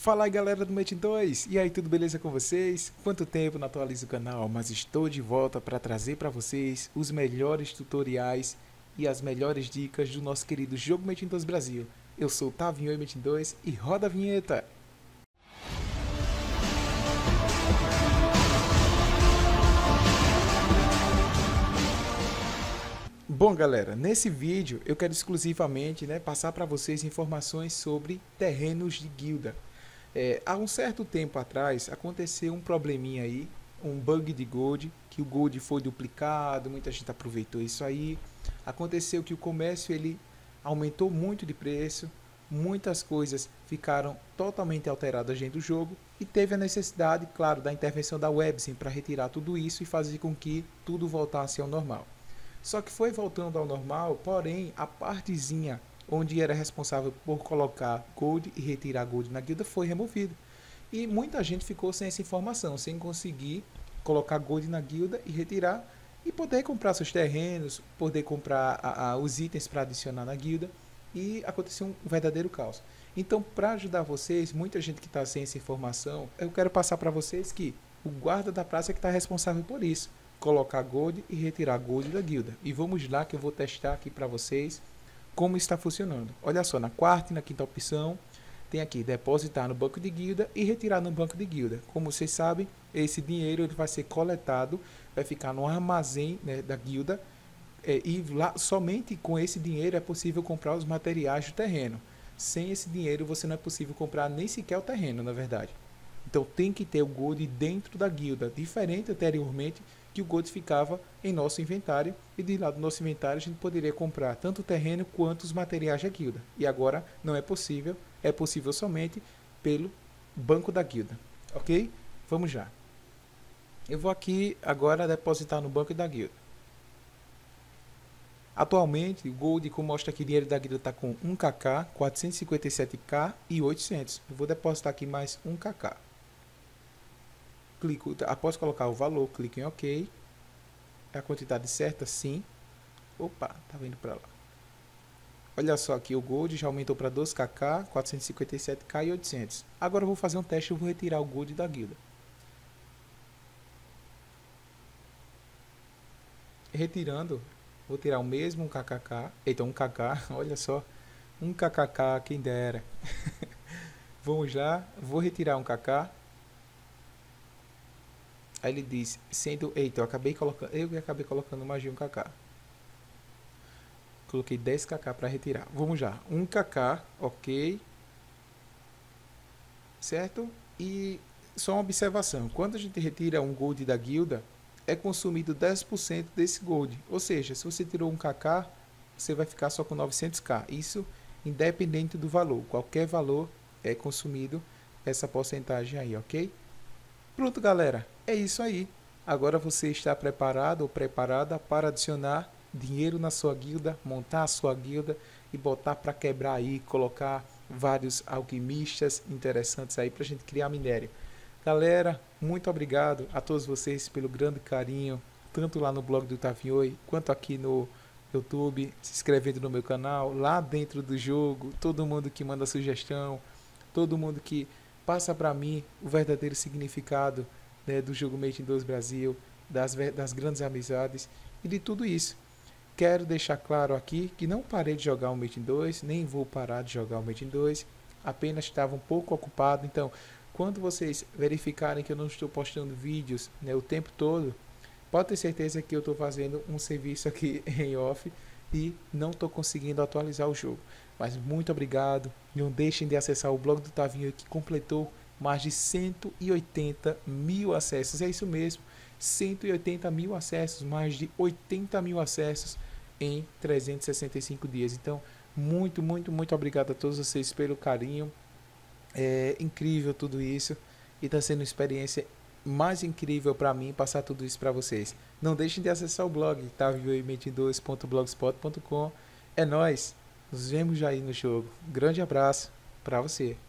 Fala aí galera do Metin 2, e aí tudo beleza com vocês? Quanto tempo não atualizo o canal, mas estou de volta para trazer para vocês os melhores tutoriais e as melhores dicas do nosso querido jogo Metin 2 Brasil. Eu sou o Tavinho e Metin 2 e roda a vinheta! Bom galera, nesse vídeo eu quero exclusivamente passar para vocês informações sobre terrenos de guilda. Há um certo tempo atrás aconteceu um probleminha aí, um bug de gold, que o gold foi duplicado, muita gente aproveitou isso aí. Aconteceu que o comércio ele aumentou muito de preço, muitas coisas ficaram totalmente alteradas dentro do jogo e teve a necessidade, claro, da intervenção da Websim para retirar tudo isso e fazer com que tudo voltasse ao normal. Só que foi voltando ao normal, porém a partezinha onde era responsável por colocar gold e retirar gold na guilda foi removida. E muita gente ficou sem essa informação, sem conseguir colocar gold na guilda e retirar e poder comprar seus terrenos, poder comprar os itens para adicionar na guilda, e aconteceu um verdadeiro caos. Então, para ajudar vocês, muita gente que está sem essa informação, eu quero passar para vocês que o guarda da praça é que está responsável por isso, colocar gold e retirar gold da guilda. E vamos lá que eu vou testar aqui para vocês como está funcionando. Olha só, na quarta e na quinta opção tem aqui depositar no banco de guilda e retirar no banco de guilda. Como vocês sabem, esse dinheiro ele vai ser coletado, vai ficar no armazém, né, da guilda, e lá somente com esse dinheiro é possível comprar os materiais do terreno. Sem esse dinheiro você não é possível comprar nem sequer o terreno, na verdade. Então tem que ter o gold dentro da guilda, diferente anteriormente que o gold ficava em nosso inventário, e de lá do nosso inventário a gente poderia comprar tanto o terreno quanto os materiais da guilda. E agora não é possível somente pelo banco da guilda, ok? Vamos já. Eu vou aqui agora depositar no banco da guilda. Atualmente o gold, como mostra aqui, o dinheiro da guilda está com 1kk, 457k e 800. Eu vou depositar aqui mais 1kk. Clico, após colocar o valor, clico em OK. É a quantidade certa? Sim. Opa, tá vindo para lá. Olha só aqui, o gold já aumentou para 2kk, 457k e 800. Agora eu vou fazer um teste, eu vou retirar o gold da guilda. Retirando, vou tirar o mesmo 1kk, então 1kk, olha só, 1kk, quem dera. Vamos lá, vou retirar 1kk. Aí ele diz, sendo... Eita, eu acabei colocando mais de 1kk. Coloquei 10kk para retirar. Vamos lá, 1kk, ok. Certo? E só uma observação, quando a gente retira um gold da guilda, é consumido 10% desse gold. Ou seja, se você tirou 1kk, você vai ficar só com 900k. Isso independente do valor. Qualquer valor é consumido essa porcentagem aí, ok? Pronto, galera, é isso aí. Agora você está preparado ou preparada para adicionar dinheiro na sua guilda, montar a sua guilda e botar para quebrar aí, colocar vários alquimistas interessantes aí para a gente criar minério. Galera, muito obrigado a todos vocês pelo grande carinho, tanto lá no blog do Tavinho quanto aqui no YouTube, se inscrevendo no meu canal, lá dentro do jogo, todo mundo que manda sugestão, todo mundo que passa para mim o verdadeiro significado, né, do jogo Metin 2 Brasil, das grandes amizades e de tudo isso. Quero deixar claro aqui que não parei de jogar o Metin 2, nem vou parar de jogar o Metin 2, apenas estava um pouco ocupado. Então, quando vocês verificarem que eu não estou postando vídeos, né, o tempo todo, pode ter certeza que eu estou fazendo um serviço aqui em off e não estou conseguindo atualizar o jogo. Mas muito obrigado, não deixem de acessar o blog do Tavinho que completou mais de 180 mil acessos, é isso mesmo, 180 mil acessos, mais de 80 mil acessos em 365 dias, então muito obrigado a todos vocês pelo carinho, é incrível tudo isso e está sendo uma experiência mais incrível para mim passar tudo isso para vocês. Não deixem de acessar o blog tavinho22.blogspot.com. É nóis! Nos vemos já aí no jogo. Grande abraço para você.